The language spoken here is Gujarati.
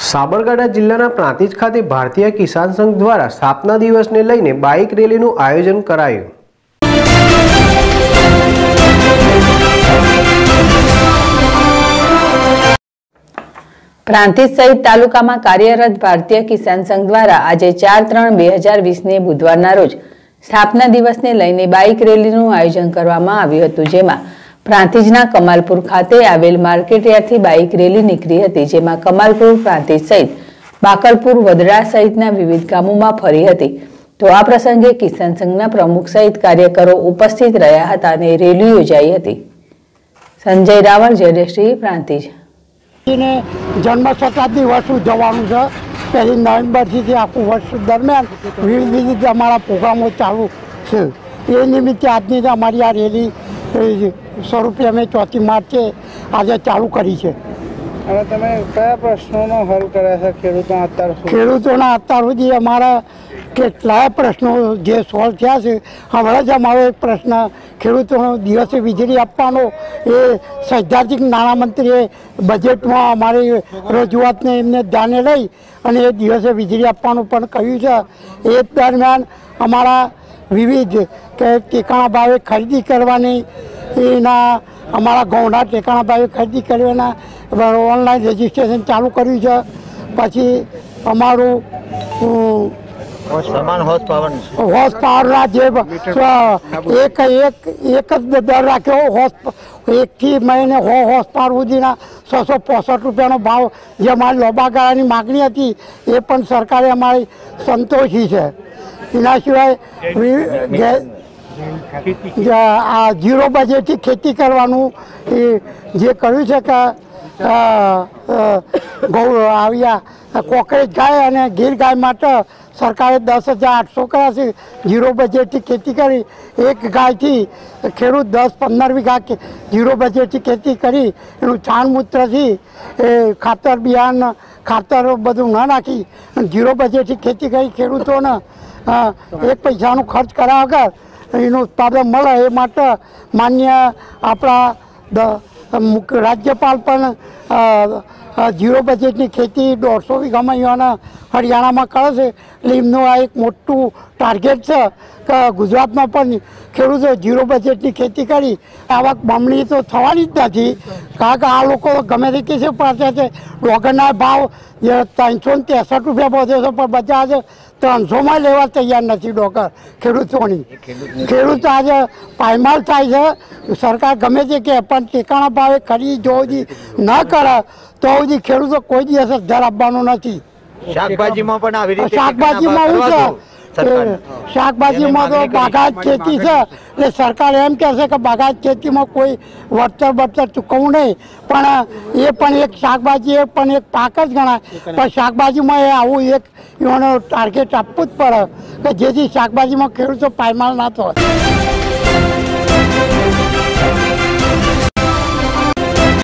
સાબરકાંઠા જિલ્લાના પ્રાંતિજ ખાતે ભારતીય કિસાન સંઘ દ્વારા સ્થાપના દિવસને લઈને બાઇક રેલીનું આયોજન કરાયું। પ્રાંતિજ સહિત તાલુકામાં કાર્યરત ભારતીય કિસાન સંઘ દ્વારા આજે 4/3/2020 બુધવારના રોજ સ્થાપના દિવસને લઈને બાઇક રેલીનું આયોજન કરવામાં આવ્યું હતું, જેમાં પ્રાંતિજના કમાલપુર ખાતે આવેલ માર્કેટયાર્ડથી બાઇક રેલી નીકળી હતી, જેમાં કમાલપુર, પ્રાંતિજ સહિત બાકલપુર, વડરા સહિતના વિવિધ ગામોમાં ફરી હતી। તો આ પ્રસંગે કિસાન સંઘના પ્રમુખ સહિત કાર્યકરો ઉપસ્થિત રહ્યા હતા અને રેલી યોજાઈ હતી। સંજય રાવળ, જેડેશ્રી, પ્રાંતિજ। जन्म शताब्दी वर्ष उजवવાનું છે। 1 નવેમ્બરથી આખું વર્ષ દરમિયાન વિવિધ અમારા પ્રોગ્રામો ચાલુ છે। એ નિમિત્તે આજની અમારી આ રેલી સ્વરૂપે અમે 4મી માર્ચે આજે ચાલુ કરી છે। હવે તમે કયા પ્રશ્નોનો હલ કર્યા છે ખેડૂતોના અત્યાર સુધી અમારા કેટલાય પ્રશ્નો જે સોલ્વ થયા છે। હમણાં જ અમારો એક પ્રશ્ન ખેડૂતોનો દિવસે વીજળી આપવાનો એ સૈદ્ધાંતિક નાણામંત્રીએ બજેટમાં અમારી રજૂઆતને એમને ધ્યાને લઈ અને એ દિવસે વીજળી આપવાનું પણ કહ્યું છે। એ દરમિયાન અમારા વિવિધ કે ટેકાણા ભાવે ખરીદી કરવાની એના અમારા ઘઉંના ટેકાણા ભાવે ખરીદી કરવાના ઓનલાઈન રજીસ્ટ્રેશન ચાલુ કર્યું છે। પછી અમારું હોર્સ પાવરના જે એક જ દર રાખ્યો। 1થી મહિને હોર્સ પાવર સુધીના 665 રૂપિયાનો ભાવ જે અમારી લાંબા ગાળાની માગણી હતી એ પણ સરકારે અમારી સંતોષી છે। એના સિવાય આ ઝીરો બજેટથી ખેતી કરવાનું જે કહ્યું છે કે કોકરેજ ગાય અને ગીર ગાય માટે સરકારે 10,800 કર્યા છે। ઝીરો બજેટથી ખેતી કરી એક ગાયથી ખેડૂત 10-15 વીઘા ઝીરો બજેટથી ખેતી કરી એનું છાણ મૂત્રથી એ ખાતર બિયારણ ખાતર બધું ન નાખી ઝીરો બજેટથી ખેતી કરી ખેડૂતોને એક પૈસાનો ખર્ચ કર્યા વગર એનું ઉત્પાદન મળે એ માટે માન્ય આપણા રાજ્યપાલ પણ ઝીરો બજેટની ખેતી 150 વીઘામાં અહીંયાના હરિયાણામાં કરે છે। એટલે એમનું આ એક મોટું ટાર્ગેટ છે કે ગુજરાતમાં પણ ખેડૂતો ઝીરો બજેટની ખેતી કરી આવક બમણી તો થવાની જ નથી, કારણ કે આ લોકો ગમે તે કેસે પાસે છે। ડોગરના ભાવ 363 રૂપિયા પહોંચ્યો છે, પણ બજાર 300માં લેવા તૈયાર નથી ડોગર ખેડૂતોની। ખેડૂત આજે પાયમાલ થાય છે। સરકાર ગમે તે કે પણ ટેકાણા ભાવે ખરીદી જો ન કરે તો સુધી ખેડૂતો કોઈ દિવસ ઘર આપવાનો નથી। શાકભાજીમાં પણ આવી રીતે શાકભાજીમાં શું છે? શાકભાજીમાં તો બાગાયત ખેતી છે, એટલે સરકાર એમ કહેશે કે બાગાયત ખેતીમાં કોઈ વળતર ચૂકવવું નહીં, પણ એ પણ એક શાકભાજી એ પણ એક પાક જ ગણાય। પણ શાકભાજીમાં એ આવું એક એનો ટાર્ગેટ આપવું જ પડે કે જેથી શાકભાજીમાં ખેડૂતો પાયમાલ ના થાય।